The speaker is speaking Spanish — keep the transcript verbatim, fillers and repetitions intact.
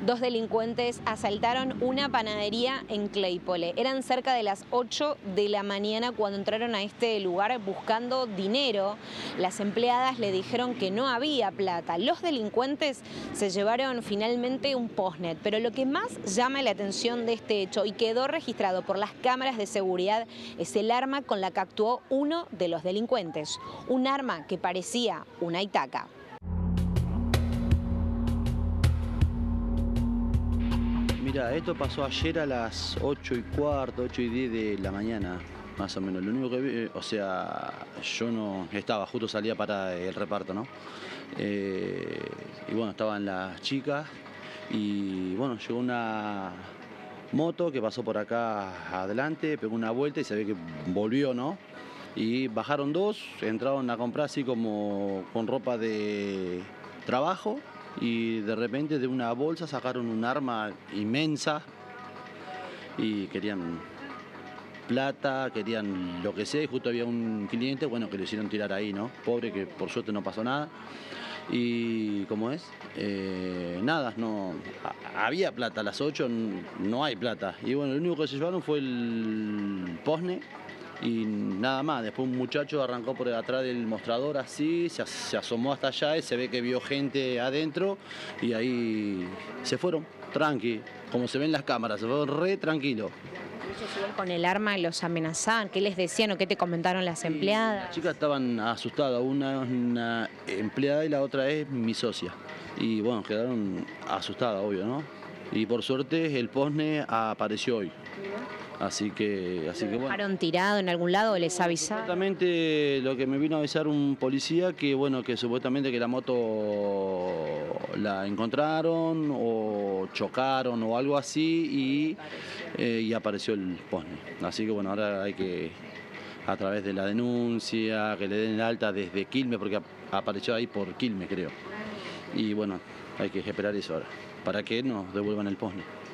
Dos delincuentes asaltaron una panadería en Claypole. Eran cerca de las ocho de la mañana cuando entraron a este lugar buscando dinero. Las empleadas le dijeron que no había plata. Los delincuentes se llevaron finalmente un postnet, pero lo que más llama la atención de este hecho y quedó registrado por las cámaras de seguridad es el arma con la que actuó uno de los delincuentes. Un arma que parecía una itaca. Mira, esto pasó ayer a las ocho y cuarto, ocho y diez de la mañana, más o menos. Lo único que vi, o sea, yo no estaba, justo salía para el reparto, ¿no? Eh, y bueno, estaban las chicas y bueno, llegó una moto que pasó por acá adelante, pegó una vuelta y se ve que volvió, ¿no? Y bajaron dos, entraron a comprar así como con ropa de trabajo. Y de repente de una bolsa sacaron un arma inmensa y querían plata, querían lo que sea, y justo había un cliente, bueno, que le hicieron tirar ahí, ¿no? Pobre, que por suerte no pasó nada. Y ¿cómo es? Eh, nada, no había plata, a las ocho no hay plata. Y bueno, lo único que se llevaron fue el posne y nada más. Después un muchacho arrancó por atrás del mostrador así, se, se asomó hasta allá y se ve que vio gente adentro y ahí se fueron, tranqui, como se ven en las cámaras, se fueron re tranquilo. Ellos iban con el arma y los amenazaban. ¿Qué les decían o qué te comentaron las empleadas? Las chicas estaban asustadas, una es una empleada y la otra es mi socia. Y bueno, quedaron asustadas, obvio, ¿no? Y por suerte el posne apareció hoy. Así que, así que bueno. ¿Dejaron tirado en algún lado o les avisaron? Supuestamente lo que me vino a avisar un policía que bueno, que supuestamente que la moto la encontraron o chocaron o algo así y, eh, y apareció el posne. Así que bueno, ahora hay que, a través de la denuncia, que le den el alta desde Quilmes, porque apareció ahí por Quilmes, creo. Y bueno, hay que esperar eso ahora, para que nos devuelvan el posne.